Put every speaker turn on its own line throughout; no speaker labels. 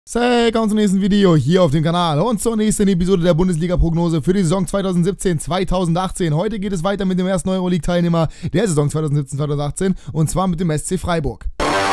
Willkommen zum nächsten Video hier auf dem Kanal und zur nächsten Episode der Bundesliga-Prognose für die Saison 2017-2018. Heute geht es weiter mit dem ersten Euroleague-Teilnehmer der Saison 2017-2018 und zwar mit dem SC Freiburg.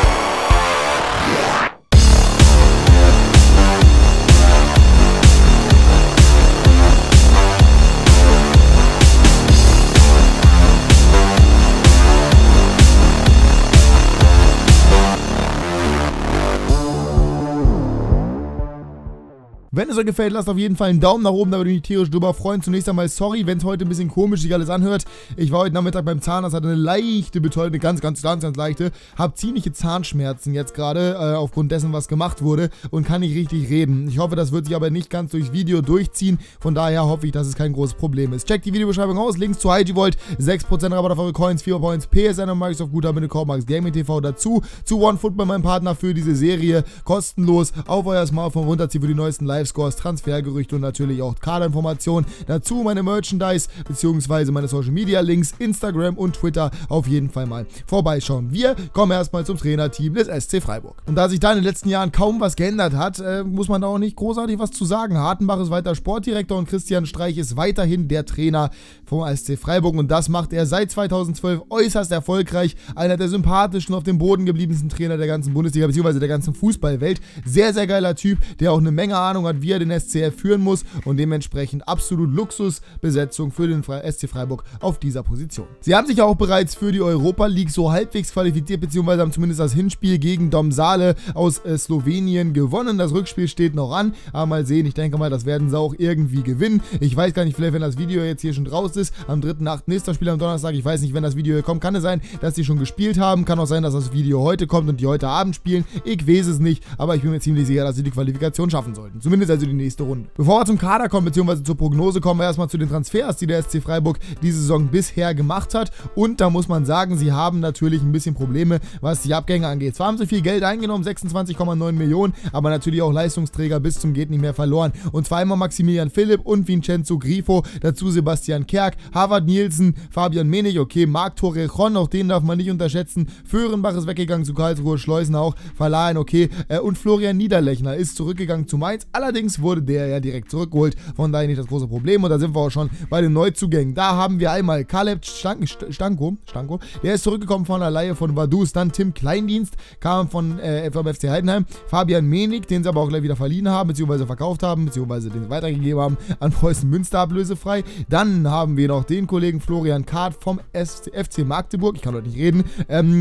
Wenn es euch gefällt, lasst auf jeden Fall einen Daumen nach oben, da würde ich mich tierisch drüber freuen. Zunächst einmal sorry, wenn es heute ein bisschen komisch sich alles anhört. Ich war heute Nachmittag beim Zahnarzt, hatte eine leichte Betäubung, eine ganz leichte. Habe ziemliche Zahnschmerzen jetzt gerade, aufgrund dessen, was gemacht wurde und kann nicht richtig reden. Ich hoffe, das wird sich aber nicht ganz durchs Video durchziehen. Von daher hoffe ich, dass es kein großes Problem ist. Checkt die Videobeschreibung aus, Links zu HiGVolt, 6% Rabatt auf eure Coins, 4 Points, PSN und Microsoft Guthaben mit dem Code MaxGamingTV dazu. Zu OneFootball, meinem Partner für diese Serie, kostenlos auf euer Smartphone runterziehen für die neuesten Live-Scores, Transfergerüchte und natürlich auch Kaderinformationen. Dazu meine Merchandise bzw. meine Social Media Links, Instagram und Twitter auf jeden Fall mal vorbeischauen. Wir kommen erstmal zum Trainerteam des SC Freiburg. Und da sich da in den letzten Jahren kaum was geändert hat, muss man da auch nicht großartig was zu sagen. Hartenbach ist weiter Sportdirektor und Christian Streich ist weiterhin der Trainer vom SC Freiburg und das macht er seit 2012 äußerst erfolgreich. Einer der sympathischen, auf dem Boden gebliebensten Trainer der ganzen Bundesliga bzw. der ganzen Fußballwelt. Sehr, sehr geiler Typ, der auch eine Menge Ahnung hat, wie er den SCF führen muss und dementsprechend absolut Luxusbesetzung für den SC Freiburg auf dieser Position. Sie haben sich auch bereits für die Europa League so halbwegs qualifiziert, beziehungsweise haben zumindest das Hinspiel gegen Domžale aus Slowenien gewonnen. Das Rückspiel steht noch an, aber mal sehen, ich denke mal, das werden sie auch irgendwie gewinnen. Ich weiß gar nicht, vielleicht wenn das Video jetzt hier schon raus ist, am 3.8. nächster Spiel am Donnerstag, ich weiß nicht, wenn das Video hier kommt, kann es sein, dass die schon gespielt haben, kann auch sein, dass das Video heute kommt und die heute Abend spielen, ich weiß es nicht, aber ich bin mir ziemlich sicher, dass sie die Qualifikation schaffen sollten, zumindest also die nächste Runde. Bevor wir zum Kader kommen, beziehungsweise zur Prognose, kommen wir erstmal zu den Transfers, die der SC Freiburg diese Saison bisher gemacht hat. Und da muss man sagen, sie haben natürlich ein bisschen Probleme, was die Abgänge angeht. Zwar haben sie viel Geld eingenommen, 26,9 Millionen, aber natürlich auch Leistungsträger bis zum geht nicht mehr verloren. Und zwar immer Maximilian Philipp und Vincenzo Grifo, dazu Sebastian Kerk, Harvard Nielsen, Fabian Menich, okay, Marc Torrejon, auch den darf man nicht unterschätzen. Föhrenbach ist weggegangen zu Karlsruhe, Schleusen auch, Verlahen, okay, und Florian Niederlechner ist zurückgegangen zu Mainz. Allerdings wurde der ja direkt zurückgeholt, von daher nicht das große Problem und da sind wir auch schon bei den Neuzugängen. Da haben wir einmal Kaleb Stanko, der ist zurückgekommen von der Leihe von Vaduz, dann Tim Kleindienst, kam vom FC Heidenheim, Fabian Menich, den sie aber auch gleich wieder verliehen haben, beziehungsweise verkauft haben, beziehungsweise den sie weitergegeben haben an Preußen Münster ablösefrei. Dann haben wir noch den Kollegen Florian Kahrt vom FC Magdeburg, ich kann heute nicht reden,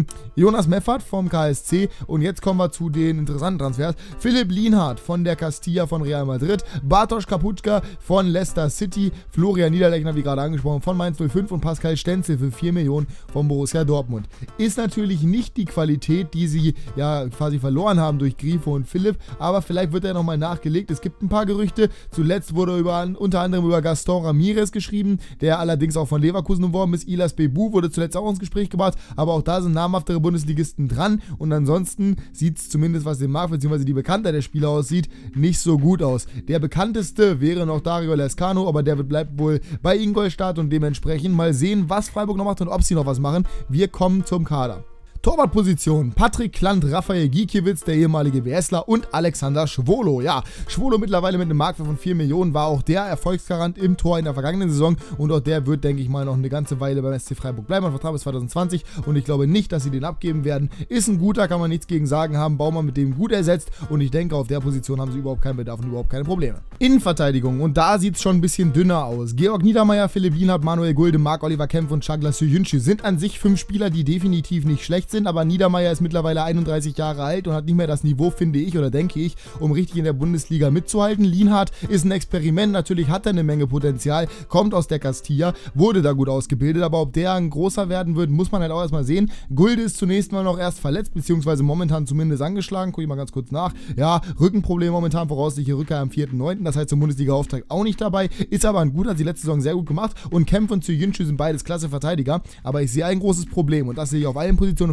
Jonas Meffert vom KSC und jetzt kommen wir zu den interessanten Transfers. Philipp Lienhardt von der Castilla von Real Madrid, Bartosz Kaputschka von Leicester City, Florian Niederlechner, wie gerade angesprochen, von Mainz 05 und Pascal Stenzel für 4 Millionen von Borussia Dortmund. Ist natürlich nicht die Qualität, die sie ja quasi verloren haben durch Grifo und Philipp, aber vielleicht wird er nochmal nachgelegt. Es gibt ein paar Gerüchte. Zuletzt wurde unter anderem über Gaston Ramirez geschrieben, der allerdings auch von Leverkusen beworben ist. Ilas Bebu wurde zuletzt auch ins Gespräch gebracht, aber auch da sind namhaftere Bundesligisten dran und ansonsten sieht es zumindest, was den Markt bzw. die Bekanntheit der Spieler aussieht, nicht so gut aus. Der bekannteste wäre noch Dario Lescano, aber der bleibt wohl bei Ingolstadt und dementsprechend mal sehen, was Freiburg noch macht und ob sie noch was machen. Wir kommen zum Kader. Torwartposition: Patrick Klant, Raphael Gikiewicz, der ehemalige WSler und Alexander Schwolo. Ja, Schwolo mittlerweile mit einem Marktwert von 4 Millionen war auch der Erfolgsgarant im Tor in der vergangenen Saison und auch der wird, denke ich mal, noch eine ganze Weile beim SC Freiburg bleiben. Ein Vertrag bis 2020 und ich glaube nicht, dass sie den abgeben werden. Ist ein guter, kann man nichts gegen sagen, haben Baumann mit dem gut ersetzt und ich denke, auf der Position haben sie überhaupt keinen Bedarf und überhaupt keine Probleme. Innenverteidigung, und da sieht es schon ein bisschen dünner aus. Georg Niedermeyer, Philipp Lienhardt, Manuel Gulde, Marc-Oliver Kempf und Çağlar Söyüncü sind an sich 5 Spieler, die definitiv nicht schlecht sind, aber Niedermeyer ist mittlerweile 31 Jahre alt und hat nicht mehr das Niveau, finde ich, oder denke ich, um richtig in der Bundesliga mitzuhalten. Lienhardt ist ein Experiment, natürlich hat er eine Menge Potenzial, kommt aus der Castilla, wurde da gut ausgebildet, aber ob der ein großer werden wird, muss man halt auch erstmal sehen. Gulde ist zunächst mal noch erst verletzt, beziehungsweise momentan zumindest angeschlagen, gucke ich mal ganz kurz nach. Ja, Rückenproblem momentan, voraussichtliche Rückkehr am 4.9., das heißt zum Bundesliga-Auftakt auch nicht dabei, ist aber ein guter, hat die letzte Saison sehr gut gemacht und Kempf und Söyüncü sind beides klasse Verteidiger, aber ich sehe ein großes Problem und das sehe ich auf allen Positionen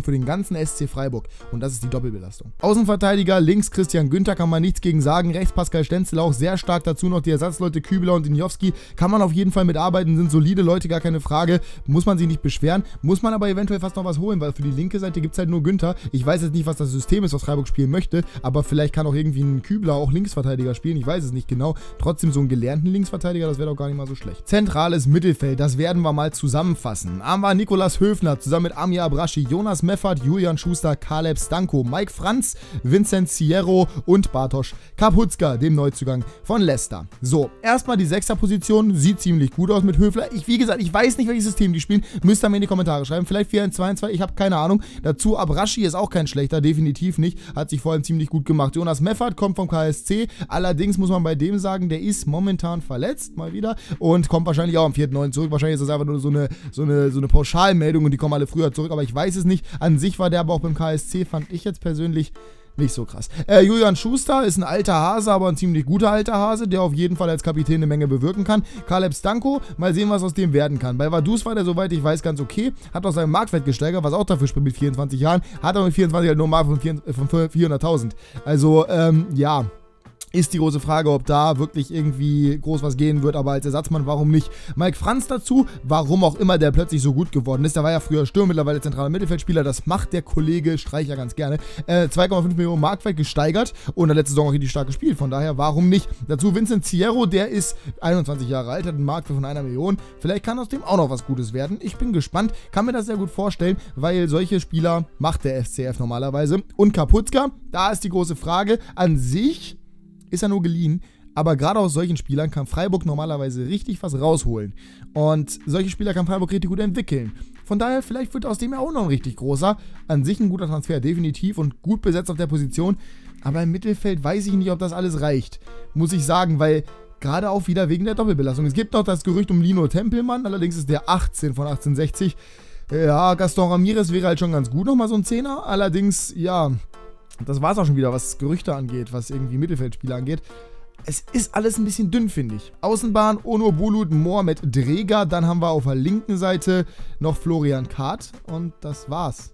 für den ganzen SC Freiburg. Und das ist die Doppelbelastung. Außenverteidiger, links Christian Günther, kann man nichts gegen sagen. Rechts Pascal Stenzel auch sehr stark. Dazu noch die Ersatzleute Kübler und Dinjowski. Kann man auf jeden Fall mitarbeiten, sind solide Leute, gar keine Frage. Muss man sich nicht beschweren. Muss man aber eventuell fast noch was holen, weil für die linke Seite gibt es halt nur Günther. Ich weiß jetzt nicht, was das System ist, was Freiburg spielen möchte, aber vielleicht kann auch irgendwie ein Kübler auch Linksverteidiger spielen. Ich weiß es nicht genau. Trotzdem so einen gelernten Linksverteidiger, das wäre doch gar nicht mal so schlecht. Zentrales Mittelfeld, das werden wir mal zusammenfassen. Haben wir Nikolas Höfner zusammen mit Amir Abraschi, Jonas Meffert, Julian Schuster, Caleb Stanko, Mike Franz, Vincent Sierro und Bartosz Kapuzka, dem Neuzugang von Leicester. So, erstmal die Sechserposition, sieht ziemlich gut aus mit Höfler. Wie gesagt, ich weiß nicht, welches System die spielen, müsst ihr mir in die Kommentare schreiben. Vielleicht 4-1-2-1-2, ich habe keine Ahnung. Dazu Abraschi ist auch kein schlechter, definitiv nicht. Hat sich vor allem ziemlich gut gemacht. Jonas Meffert kommt vom KSC, allerdings muss man bei dem sagen, der ist momentan verletzt, mal wieder, und kommt wahrscheinlich auch am 4.9. zurück. Wahrscheinlich ist das einfach nur so eine Pauschalmeldung und die kommen alle früher zurück, aber ich weiß es nicht. An sich war der aber auch beim KSC, fand ich jetzt persönlich nicht so krass. Julian Schuster ist ein alter Hase, aber ein ziemlich guter alter Hase, der auf jeden Fall als Kapitän eine Menge bewirken kann. Caleb Stanko, mal sehen, was aus dem werden kann. Bei Vaduz war der, soweit ich weiß, ganz okay. Hat auch seinen Marktwert gesteigert, was auch dafür spricht mit 24 Jahren. Hat aber mit 24 halt nur mal von 400.000. Also, ja. Ist die große Frage, ob da wirklich irgendwie groß was gehen wird, aber als Ersatzmann, warum nicht? Mike Franz dazu, warum auch immer der plötzlich so gut geworden ist. Der war ja früher Stürmer, mittlerweile zentraler Mittelfeldspieler. Das macht der Kollege Streicher ganz gerne. 2,5 Millionen Marktwert gesteigert und in der letzten Saison auch richtig stark gespielt. Von daher, warum nicht? Dazu Vincent Sierro, der ist 21 Jahre alt, hat einen Marktwert von 1 Million. Vielleicht kann aus dem auch noch was Gutes werden. Ich bin gespannt, kann mir das sehr gut vorstellen, weil solche Spieler macht der FCF normalerweise. Und Kapuzka, da ist die große Frage. An sich ist er nur geliehen, aber gerade aus solchen Spielern kann Freiburg normalerweise richtig was rausholen. Und solche Spieler kann Freiburg richtig gut entwickeln. Von daher, vielleicht wird aus dem ja auch noch ein richtig großer. An sich ein guter Transfer, definitiv, und gut besetzt auf der Position. Aber im Mittelfeld weiß ich nicht, ob das alles reicht, muss ich sagen, weil gerade auch wieder wegen der Doppelbelastung. Es gibt noch das Gerücht um Lino Tempelmann, allerdings ist der 18 von 1860. Ja, Gaston Ramirez wäre halt schon ganz gut, nochmal so ein Zehner. Allerdings, ja, das war es auch schon wieder, was Gerüchte angeht, was irgendwie Mittelfeldspieler angeht. Es ist alles ein bisschen dünn, finde ich. Außenbahn, Onur Bulut, Mohamed Dreger. Dann haben wir auf der linken Seite noch Florian Kath. Und das war's.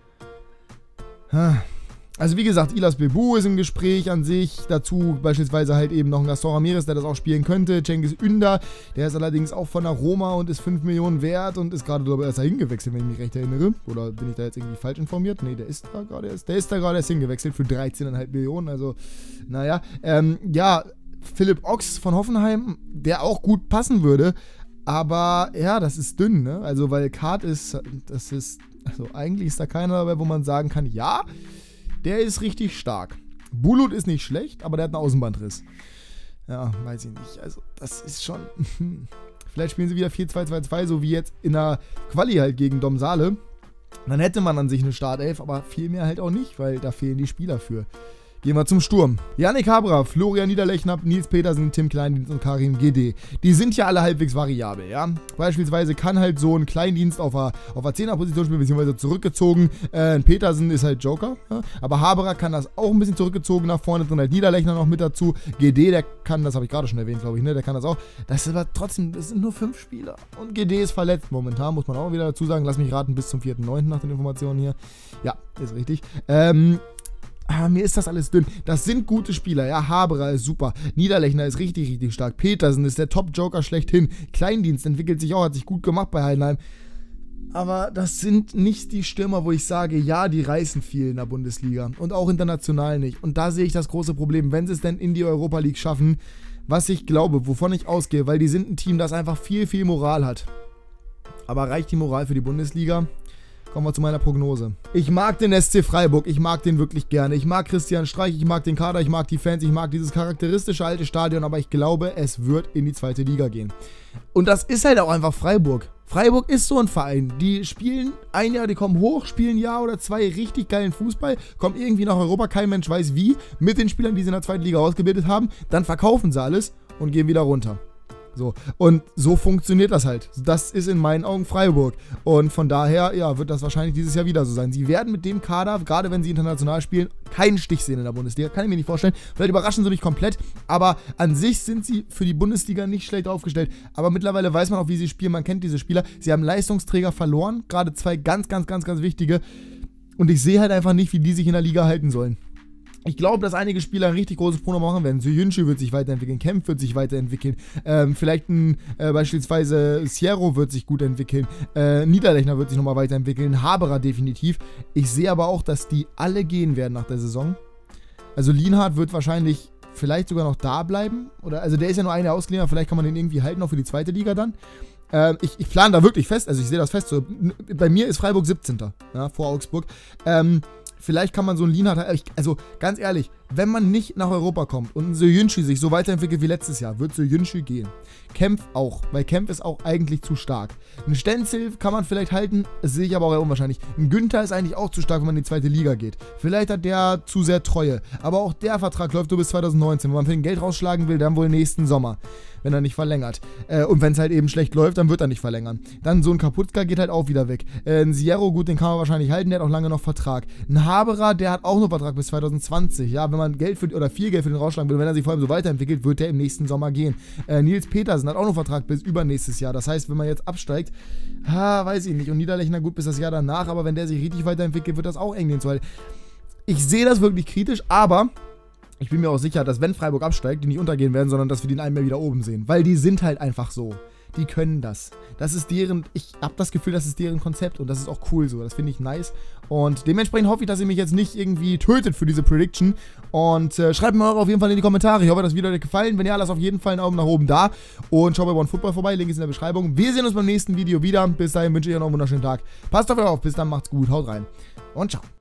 Also wie gesagt, Ilas Bebu ist im Gespräch an sich. Dazu beispielsweise halt eben noch ein Gaston Ramirez, der das auch spielen könnte. Cengiz Ünder, der ist allerdings auch von der Roma und ist 5 Millionen wert und ist gerade, glaube ich, erst dahin gewechselt, wenn ich mich recht erinnere. Oder bin ich da jetzt irgendwie falsch informiert? Nee, der ist da gerade erst hingewechselt für 13,5 Millionen. Also, naja. Ja, Philipp Ochs von Hoffenheim, der auch gut passen würde. Aber ja, das ist dünn, ne? Also, weil Kart ist, also eigentlich ist da keiner dabei, wo man sagen kann, ja, der ist richtig stark. Bulut ist nicht schlecht, aber der hat einen Außenbandriss. Ja, weiß ich nicht. Also, das ist schon... Vielleicht spielen sie wieder 4-2-2-2, so wie jetzt in der Quali halt gegen Domsale. Dann hätte man an sich eine Startelf, aber viel mehr halt auch nicht, weil da fehlen die Spieler für. Gehen wir zum Sturm. Yannick Habra, Florian Niederlechner, Nils Petersen, Tim Kleindienst und Karim GD. Die sind ja alle halbwegs variabel, ja. Beispielsweise kann halt so ein Kleindienst auf der 10er-Position spielen, beziehungsweise zurückgezogen. Petersen ist halt Joker, ja? Aber Habra kann das auch ein bisschen zurückgezogen nach vorne drin, halt Niederlechner noch mit dazu. GD, der kann, das habe ich gerade schon erwähnt, glaube ich, ne? Der kann das auch. Das ist aber trotzdem, das sind nur 5 Spieler. Und GD ist verletzt momentan, muss man auch wieder dazu sagen. Lass mich raten, bis zum 4.9. nach den Informationen hier. Ja, ist richtig. Mir ist das alles dünn. Das sind gute Spieler. Ja, Haberer ist super. Niederlechner ist richtig, richtig stark. Petersen ist der Top-Joker schlechthin. Kleindienst entwickelt sich auch, hat sich gut gemacht bei Heidenheim. Aber das sind nicht die Stürmer, wo ich sage, ja, die reißen viel in der Bundesliga. Und auch international nicht. Und da sehe ich das große Problem, wenn sie es denn in die Europa League schaffen, was ich glaube, wovon ich ausgehe, weil die sind ein Team, das einfach viel, viel Moral hat. Aber reicht die Moral für die Bundesliga? Kommen wir zu meiner Prognose. Ich mag den SC Freiburg, ich mag den wirklich gerne. Ich mag Christian Streich, ich mag den Kader, ich mag die Fans, ich mag dieses charakteristische alte Stadion, aber ich glaube, es wird in die 2. Liga gehen. Und das ist halt auch einfach Freiburg. Freiburg ist so ein Verein, die spielen ein Jahr, die kommen hoch, spielen ein Jahr oder 2 richtig geilen Fußball, kommen irgendwie nach Europa, kein Mensch weiß wie, mit den Spielern, die sie in der 2. Liga ausgebildet haben, dann verkaufen sie alles und gehen wieder runter. So. Und so funktioniert das halt. Das ist in meinen Augen Freiburg. Und von daher, ja, wird das wahrscheinlich dieses Jahr wieder so sein. Sie werden mit dem Kader, gerade wenn sie international spielen, keinen Stich sehen in der Bundesliga. Kann ich mir nicht vorstellen. Vielleicht überraschen sie mich komplett. Aber an sich sind sie für die Bundesliga nicht schlecht aufgestellt. Aber mittlerweile weiß man auch, wie sie spielen. Man kennt diese Spieler. Sie haben Leistungsträger verloren. Gerade 2 ganz, ganz, ganz, ganz wichtige. Und ich sehe halt einfach nicht, wie die sich in der Liga halten sollen. Ich glaube, dass einige Spieler ein richtig großes Pro machen werden. Soyuncu wird sich weiterentwickeln, Kempf wird sich weiterentwickeln, vielleicht beispielsweise Sierro wird sich gut entwickeln, Niederlechner wird sich nochmal weiterentwickeln, Haberer definitiv. Ich sehe aber auch, dass die alle gehen werden nach der Saison. Also Lienhardt wird wahrscheinlich vielleicht sogar noch da bleiben. Also der ist ja nur ein Jahr ausgeliehen, vielleicht kann man den irgendwie halten, auch für die zweite Liga dann. Ich plane da wirklich fest, also ich sehe das fest. So, bei mir ist Freiburg 17. Ja, vor Augsburg. Vielleicht kann man so einen Lienhardt, also ganz ehrlich, wenn man nicht nach Europa kommt und ein Soyuncu sich so weiterentwickelt wie letztes Jahr, wird Soyuncu gehen. Kempf auch, weil Kempf ist auch eigentlich zu stark. Ein Stenzel kann man vielleicht halten, das sehe ich aber auch eher unwahrscheinlich. Ein Günther ist eigentlich auch zu stark, wenn man in die zweite Liga geht. Vielleicht hat der zu sehr Treue, aber auch der Vertrag läuft nur bis 2019. Wenn man für den Geld rausschlagen will, dann wohl nächsten Sommer, wenn er nicht verlängert. Und wenn es halt eben schlecht läuft, dann wird er nicht verlängern. Dann so ein Kaputka geht halt auch wieder weg. Ein Sierro, gut, den kann man wahrscheinlich halten, der hat auch lange noch Vertrag. Ein Haberer, der hat auch nur Vertrag bis 2020. Ja, wenn man Geld oder viel Geld für den rausschlagen will, wenn er sich vor allem so weiterentwickelt, wird der im nächsten Sommer gehen. Nils Petersen hat auch noch Vertrag bis übernächstes Jahr. Das heißt, wenn man jetzt absteigt, weiß ich nicht. Und Niederlechner gut bis das Jahr danach, aber wenn der sich richtig weiterentwickelt, wird das auch eng gehen. Weil ich sehe das wirklich kritisch, aber ich bin mir auch sicher, dass wenn Freiburg absteigt, die nicht untergehen werden, sondern dass wir die in einem Jahr wieder oben sehen. Weil die sind halt einfach so. Die können das. Das ist ich habe das Gefühl, das ist deren Konzept und das ist auch cool so. Das finde ich nice. Und dementsprechend hoffe ich, dass ihr mich jetzt nicht irgendwie tötet für diese Prediction. Und schreibt mir eure auf jeden Fall in die Kommentare. Ich hoffe, das Video hat euch gefallen. Wenn ja, lasst auf jeden Fall einen Augen nach oben da. Und schaut bei OneFootball vorbei. Link ist in der Beschreibung. Wir sehen uns beim nächsten Video wieder. Bis dahin wünsche ich euch noch einen wunderschönen Tag. Passt auf euch auf. Bis dann, macht's gut. Haut rein. Und ciao.